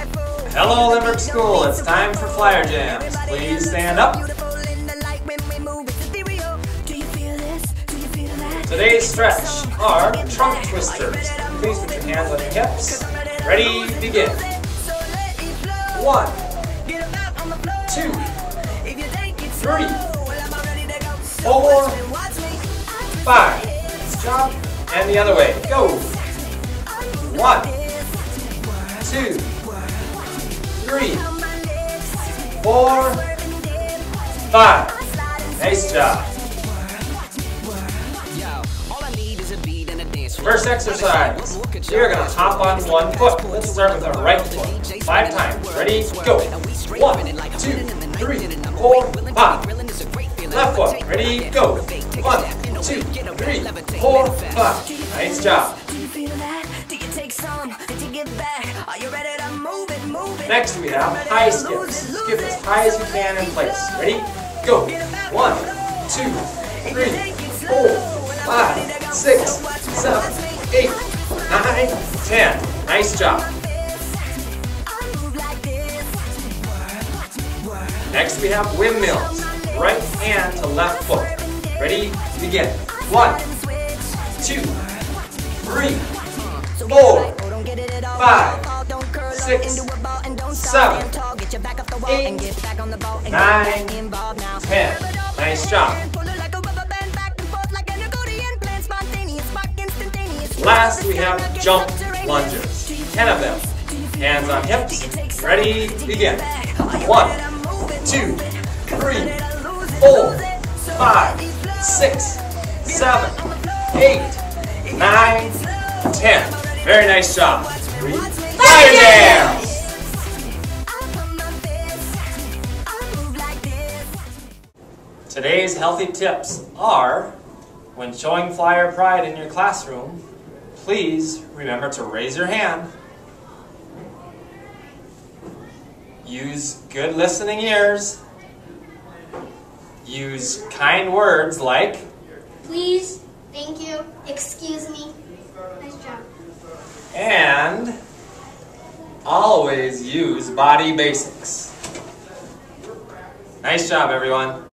Hello, Limerick School. It's time for Flyer Jams. Please stand up. Today's stretch are trunk twisters. Please put your hands on your hips. Ready, begin. 1, 2, 3, 4, 5. Jump. And the other way. Go. 1, 2, 3, 4, 5. Nice job. First exercise. We are going to hop on one foot. Let's start with our right foot. 5 times. Ready? Go. 1, 2, 3, 4, 5. Left foot. Ready? Go. 1, 2, 3, 4, 5. Nice job. Next we have high skips. Skip as high as you can in place. Ready? Go. 1, 2, 3, 4, 5, 6, 7, 8, 9, 10. Nice job. Next we have windmills. Right hand to left foot. Ready? Begin. 1, 2, 3, 4, 5, 6, 7, 8, 9, 10. Nice job. Last, we have jump lunges. 10 of them. Hands on hips. Ready? Begin. 1, 2, 3, 4, 5, 6, 7, 8, 9, 10. Very nice job. Flyer Jams! Today's healthy tips are, when showing flyer pride in your classroom, please remember to raise your hand. Use good listening ears. Use kind words like, please, thank you, excuse me. Nice job. And always use body basics. Nice job, everyone.